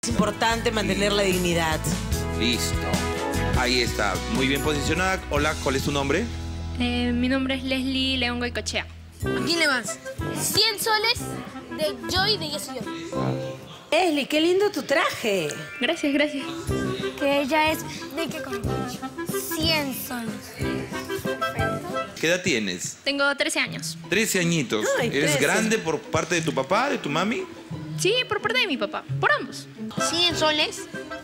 Es importante mantener la dignidad. Listo. Ahí está. Muy bien posicionada. Hola, ¿cuál es tu nombre? Mi nombre es Leslie León Goicochea. ¿A quién le vas? 100 soles de Joy de Yo Soy Yo. Leslie, qué lindo tu traje. Gracias, gracias. Que ella es de que con 100 soles. ¿Qué edad tienes? Tengo 13 años. 13 añitos. Ay, ¿Eres 13. grande por parte de tu papá, de tu mami? Sí, por parte de mi papá. Por ambos. 100 soles.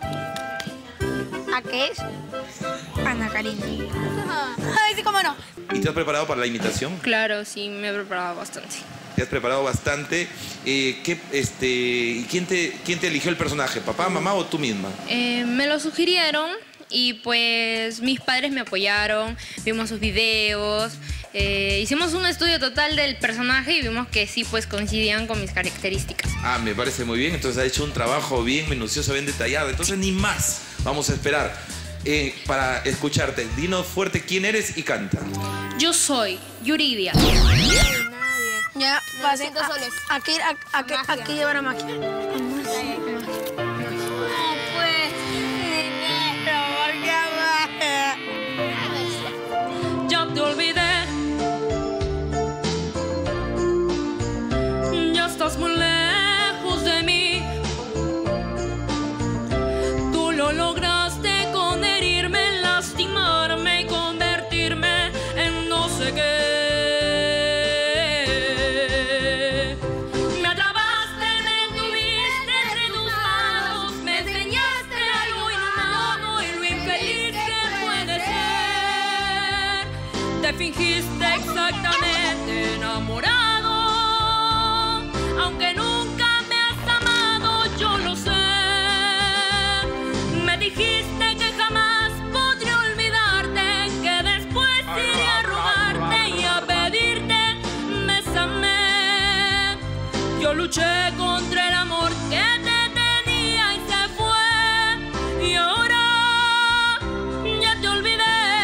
¿A qué es? Ana Karina. Ay, sí, cómo no. ¿Y te has preparado para la imitación? Claro, sí, me he preparado bastante. Te has preparado bastante. ¿Y quién te eligió el personaje? ¿Papá, mamá o tú misma? Me lo sugirieron y pues mis padres me apoyaron, vimos sus videos, hicimos un estudio total del personaje y vimos que sí, pues coincidían con mis características. Ah, me parece muy bien. Entonces ha hecho un trabajo bien minucioso, bien detallado. Entonces ni más. Vamos a esperar para escucharte. Dinos fuerte quién eres y canta. Yo soy Yuridia. Ya, pasen. 5 soles. Aquí llevar a máquina. No, pues, dinero, porque Ya te olvidé. Ya estás muy lejos de mí. Tú lo lograste con herirme, lastimarme y convertirme en no sé qué. Me atrapaste, me tuviste entre tus manos, me enseñaste algo inhumano y lo infeliz que puede ser. Te fingiste exactamente enamorado, aunque nunca me has amado, yo lo sé. Me dijiste que jamás podría olvidarte, que después iría a rogarte y a pedirte bésame. Yo luché contra el amor que te tenía y se fue, y ahora ya te olvidé.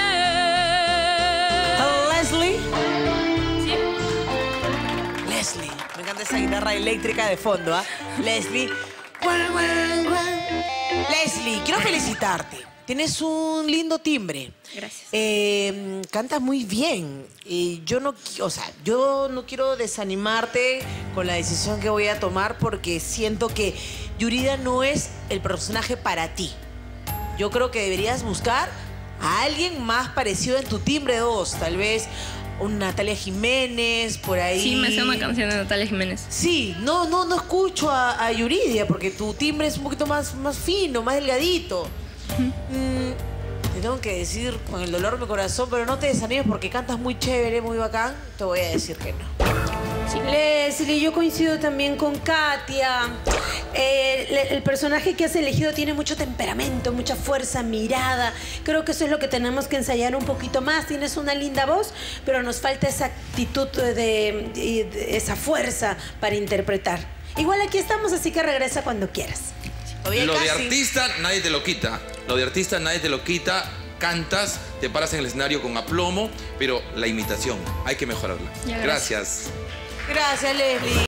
Leslie. Sí. Leslie. Me encanta esa guitarra eléctrica de fondo, ¿ah? Leslie. Guan, guan, guan. Leslie, quiero felicitarte. Tienes un lindo timbre. Gracias. Cantas muy bien. Yo no quiero desanimarte con la decisión que voy a tomar porque siento que Yuridia no es el personaje para ti. Yo creo que deberías buscar a alguien más parecido en tu timbre de voz. Tal vez un Natalia Jiménez, por ahí. Sí, me sé una canción de Natalia Jiménez. Sí, no escucho a Yuridia porque tu timbre es un poquito más fino, más delgadito. Te tengo que decir con el dolor de mi corazón, pero no te desanimes porque cantas muy chévere, muy bacán. Te voy a decir que no. Sí. Leslie, yo coincido también con Katia. El personaje que has elegido tiene mucho temperamento, mucha fuerza, mirada. Creo que eso es lo que tenemos que ensayar un poquito más. Tienes una linda voz, pero nos falta esa actitud esa fuerza para interpretar. Igual aquí estamos, así que regresa cuando quieras. Oye, Lo de casi. artista nadie te lo quita. Lo de artista nadie te lo quita. Cantas, te paras en el escenario con aplomo, pero la imitación hay que mejorarla. Ya, Gracias. Gracias, Leslie.